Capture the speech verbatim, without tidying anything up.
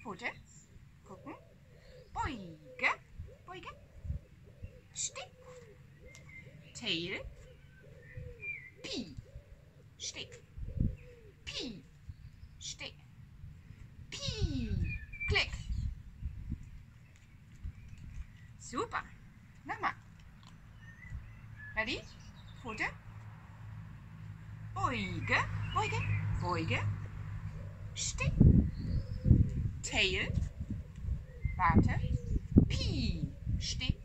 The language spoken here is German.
Pfote. Gucken. Beuge. Beuge. Steh. Tail. Pi. Steh. Pi. Steh. Pi. Klick. Super. Nochmal. Ready? Pfote. Beuge. Beuge. Beuge. Steh. Tail. Warte. Pi. Steh.